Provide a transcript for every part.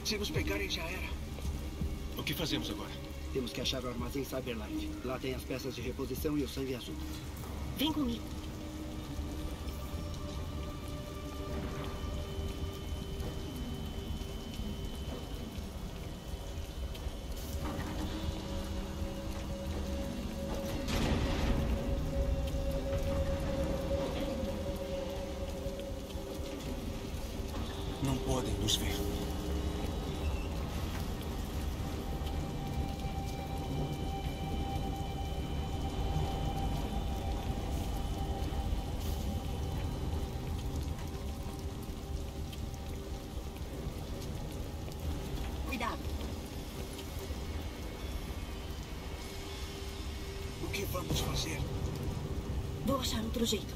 Se nos pegarem, já era. O que fazemos agora? Temos que achar o armazém Cyberlife. Lá tem as peças de reposição e o sangue azul. Vem comigo. Não podem nos ver. Cuidado. O que vamos fazer? Vou achar outro jeito.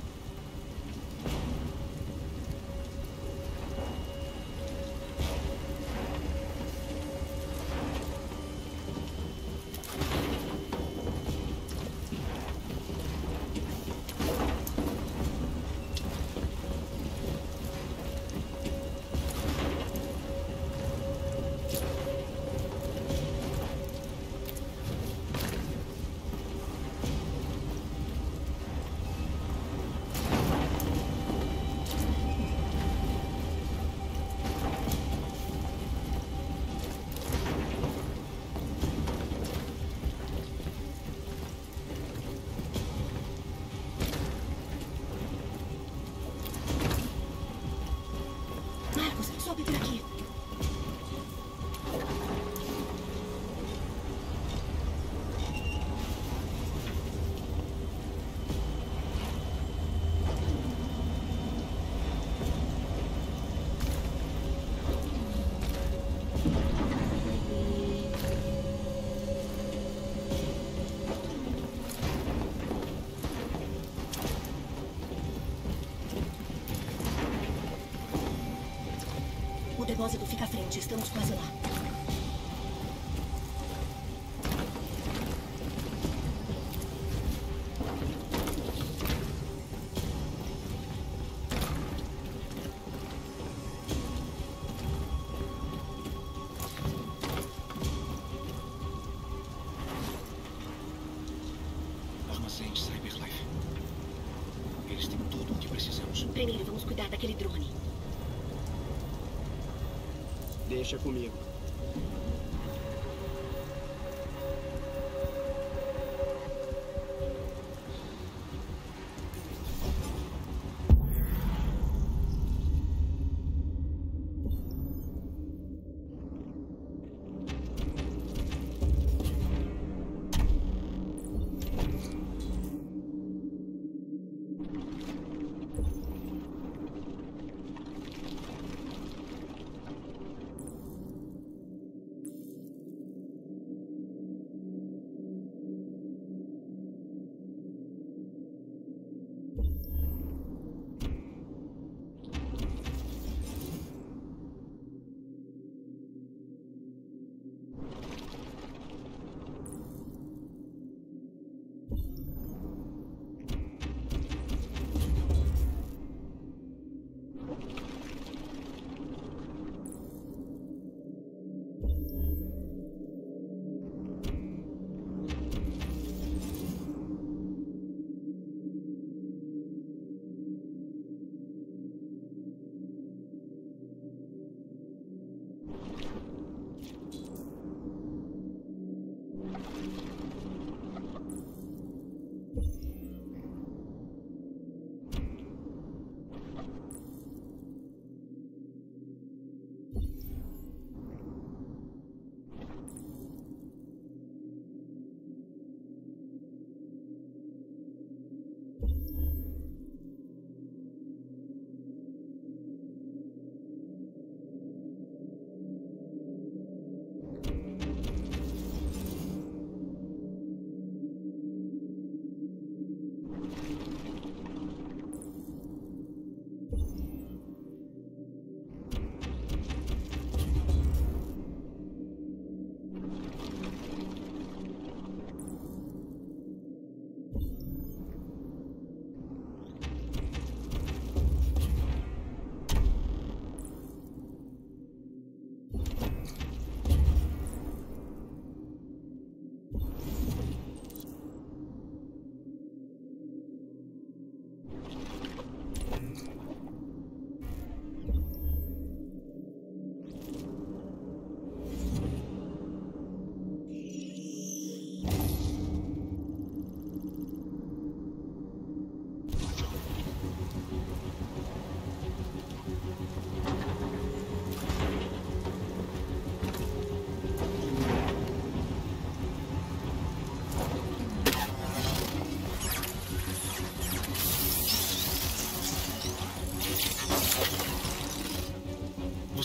Marcos, sobe por aqui. O depósito fica à frente. Estamos quase lá. Armazém de Cyberlife. Eles têm tudo o que precisamos. Primeiro, vamos cuidar daquele drone. Deixa comigo.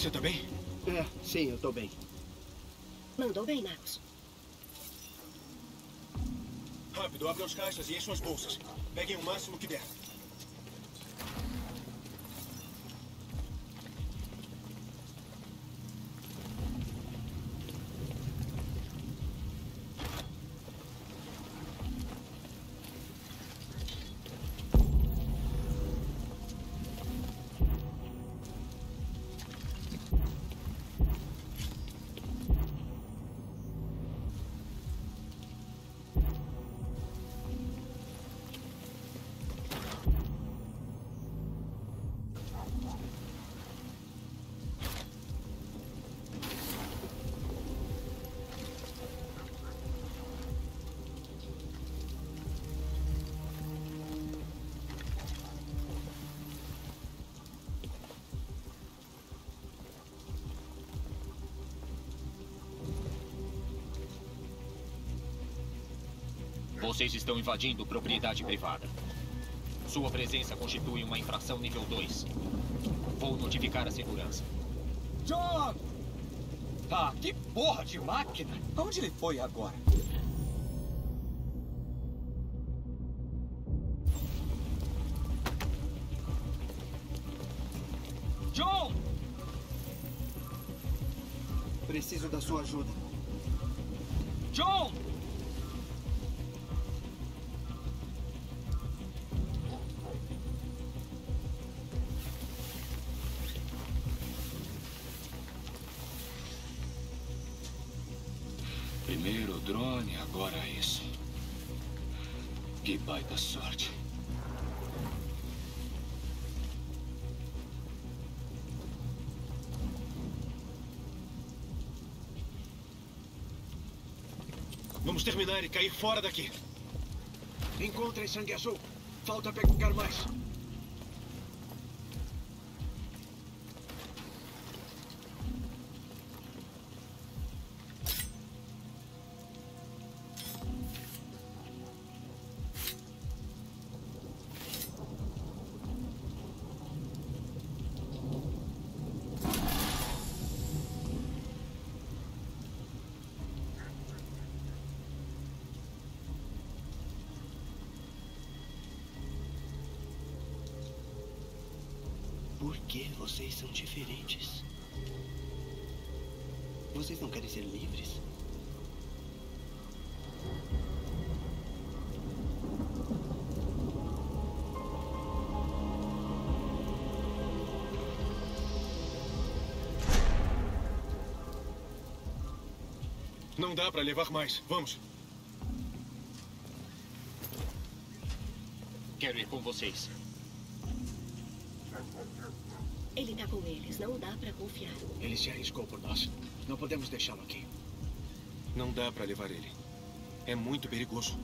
Você tá bem? Sim, eu tô bem. Mandou bem, Marcos. Rápido, abram as caixas e encham as bolsas. Peguem o máximo que der. Vocês estão invadindo propriedade privada. Sua presença constitui uma infração nível 2. Vou notificar a segurança. John! Ah, que porra de máquina! Aonde ele foi agora? John! Preciso da sua ajuda. John! Primeiro o drone, agora isso. Que baita sorte. Vamos terminar e cair fora daqui. Encontrem sangue azul. Falta pegar mais. Por que vocês são diferentes? Vocês não querem ser livres? Não dá pra levar mais. Vamos. Quero ir com vocês. Ele tá com eles. Não dá pra confiar. Ele se arriscou por nós. Não podemos deixá-lo aqui. Não dá pra levar ele. É muito perigoso.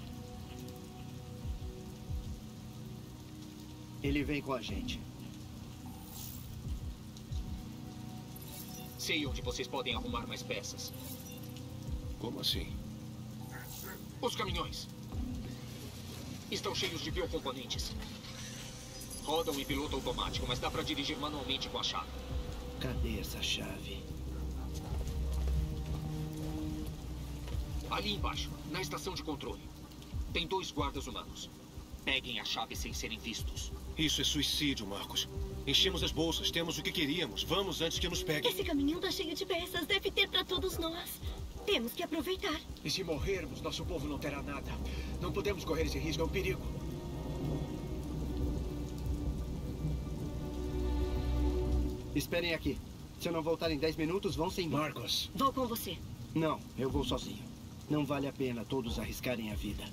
Ele vem com a gente. Sei onde vocês podem arrumar mais peças. Como assim? Os caminhões. Estão cheios de biocomponentes. Rodam em piloto automático, mas dá pra dirigir manualmente com a chave. Cadê essa chave? Ali embaixo, na estação de controle. Tem 2 guardas humanos. Peguem a chave sem serem vistos. Isso é suicídio, Marcos. Enchemos as bolsas, temos o que queríamos. Vamos antes que nos peguem. Esse caminhão tá cheio de peças. Deve ter pra todos nós. Temos que aproveitar. E se morrermos, nosso povo não terá nada. Não podemos correr esse risco, é um perigo. Esperem aqui. Se eu não voltar em 10 minutos, vão sem mim. Marcos, Vou com você. Não, eu vou sozinho. Não vale a pena todos arriscarem a vida.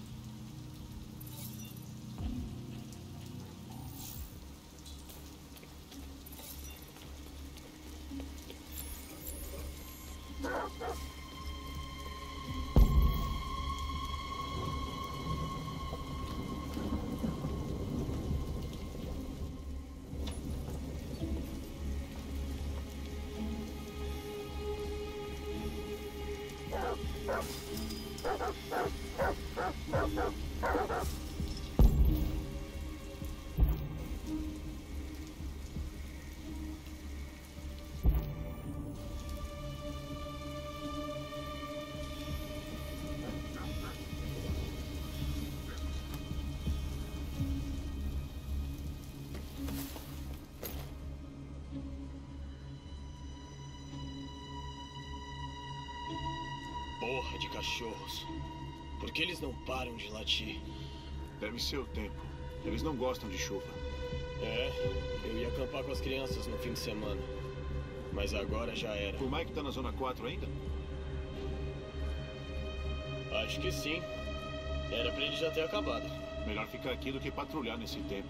cachorros. Por que eles não param de latir? Deve ser o tempo. Eles não gostam de chuva. É, eu ia acampar com as crianças no fim de semana. Mas agora já era. O Mike tá na Zona 4 ainda? Acho que sim. Era pra ele já ter acabado. Melhor ficar aqui do que patrulhar nesse tempo.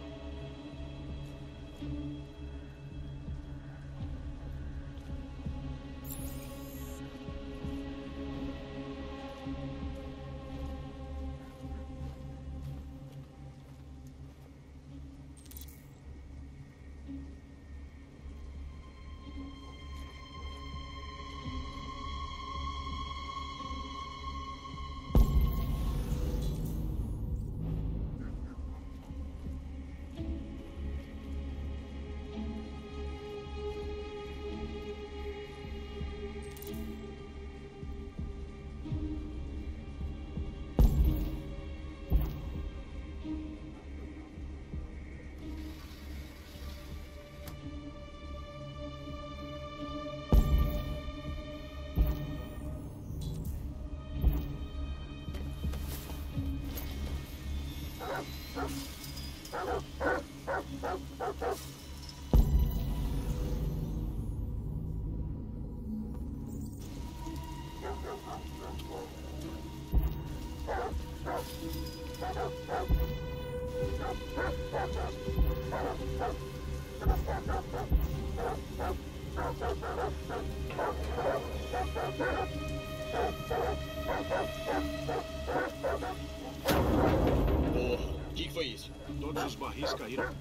Porra, o que foi isso? Todos os barris caíram.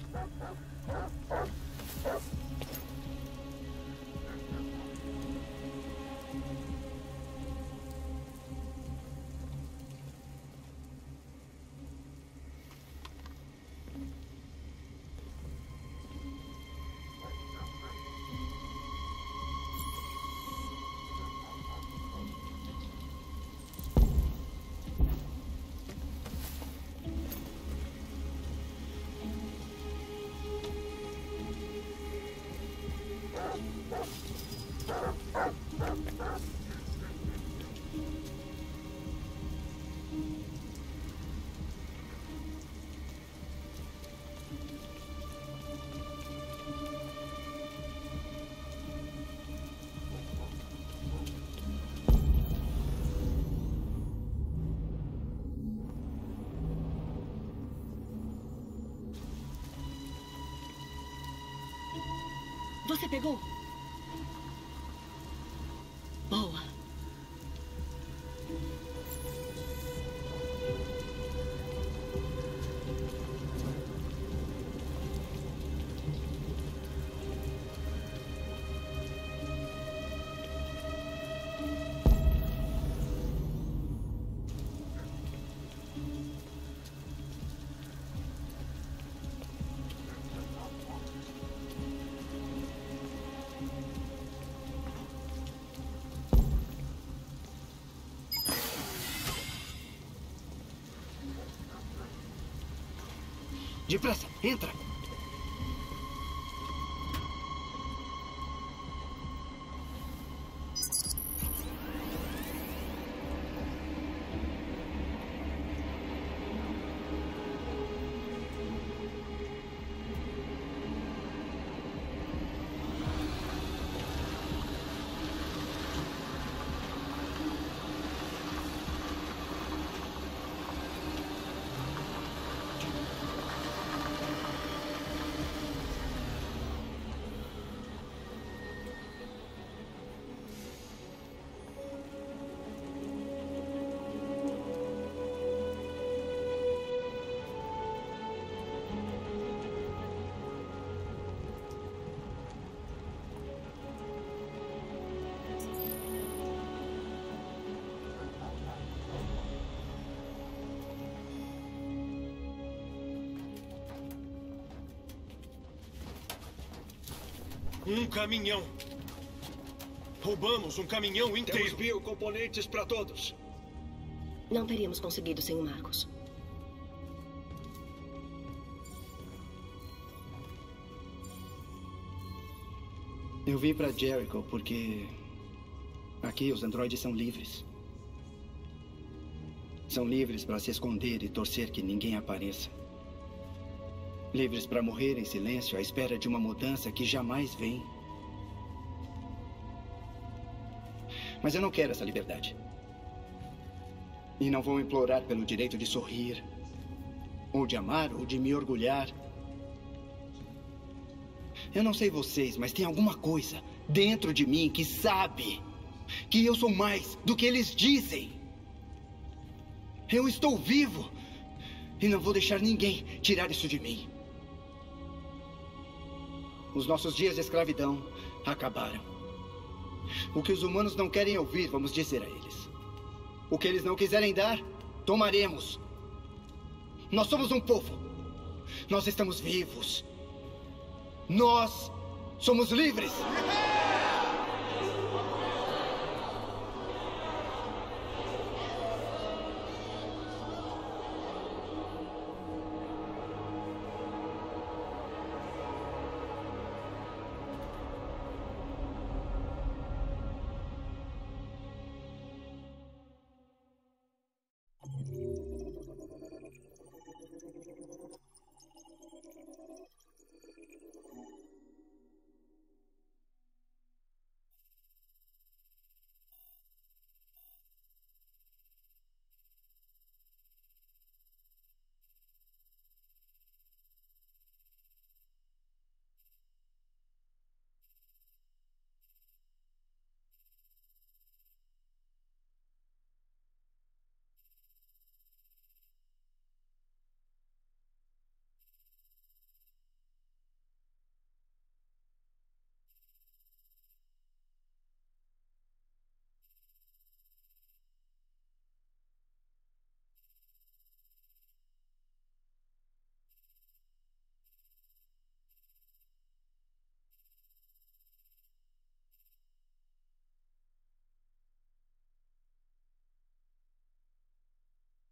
Você pegou? Boa. Depressa, entra! Um caminhão. Roubamos um caminhão inteiro. Temos biocomponentes para todos. Não teríamos conseguido sem o Marcos. Eu vim para Jericho porque aqui os androides são livres. São livres para se esconder e torcer que ninguém apareça. Livres para morrer em silêncio à espera de uma mudança que jamais vem. Mas eu não quero essa liberdade. E não vou implorar pelo direito de sorrir, ou de amar, ou de me orgulhar. Eu não sei vocês, mas tem alguma coisa dentro de mim que sabe que eu sou mais do que eles dizem. Eu estou vivo e não vou deixar ninguém tirar isso de mim. Os nossos dias de escravidão acabaram. O que os humanos não querem ouvir, vamos dizer a eles. O que eles não quiserem dar, tomaremos. Nós somos um povo. Nós estamos vivos. Nós somos livres.